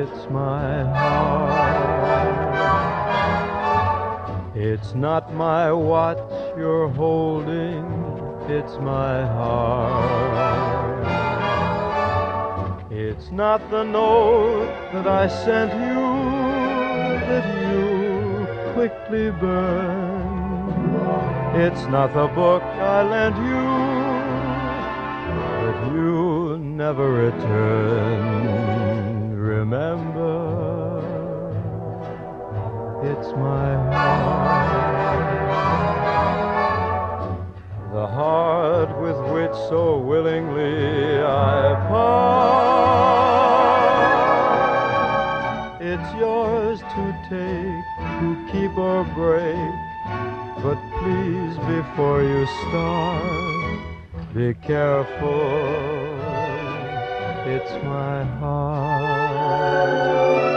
it's my heart. It's not my watch you're holding, it's my heart. It's not the note that I sent you that you quickly burned. It's not the book I lent you that you never returned. Remember, it's my heart, the heart with which so willingly I part. It's yours to take, to keep or break, but please, before you start, be careful, it's my heart.